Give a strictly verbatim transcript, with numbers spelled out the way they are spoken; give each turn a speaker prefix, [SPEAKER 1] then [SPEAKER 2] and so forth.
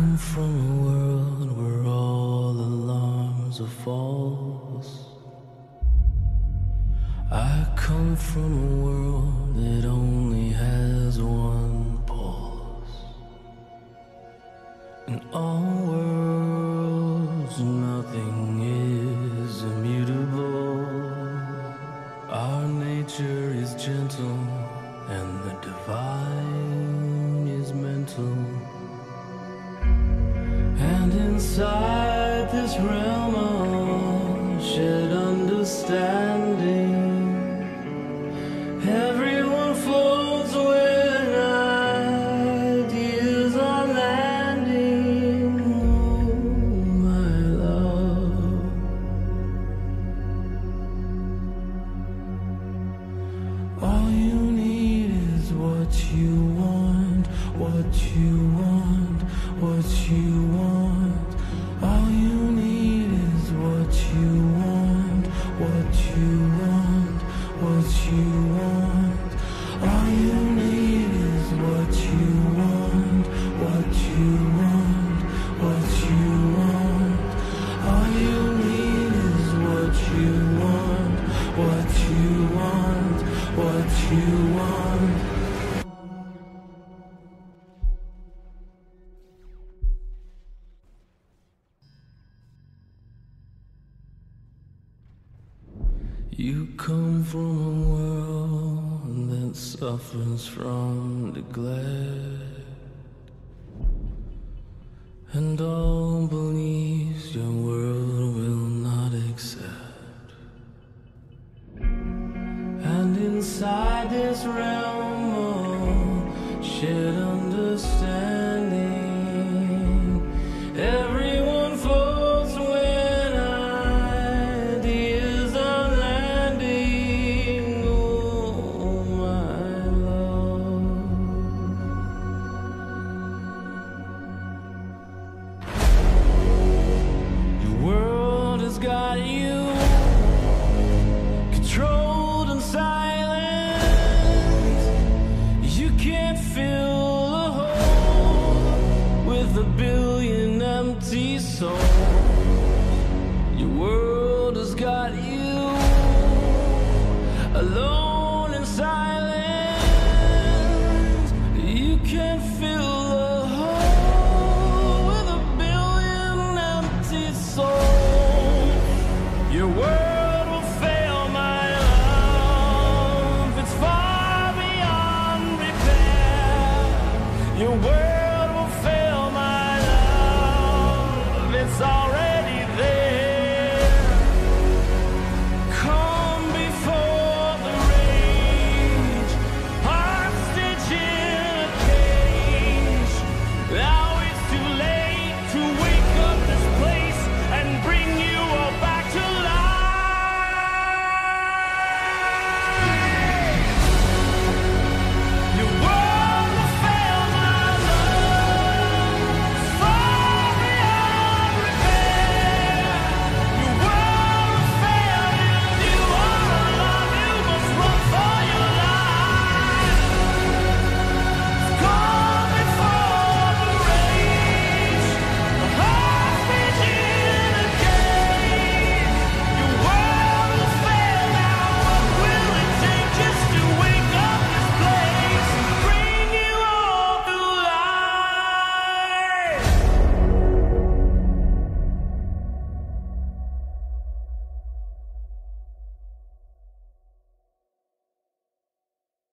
[SPEAKER 1] come from a world where all alarms are false. I come from a world that only has one pulse. In all worlds, nothing is immutable. Our nature is gentle, and the divine is mental. And inside this realm of shared understanding, everyone floats when ideas are landing. Oh, my love, all you need is what you want, what you want, what you want. All you need is what you want, what you want, what you want. All you need is what you want, what you want, what you want. All you need is what you want, what you want, what you want. You come from a world that suffers from neglect, and all beliefs your world will not accept. And inside this realm of shared understanding, everyone floats when ideas are landing. Oh, my love, your world has got you controlled and silent. You can't fill the hole with a billion empty souls. Your world has got you alone.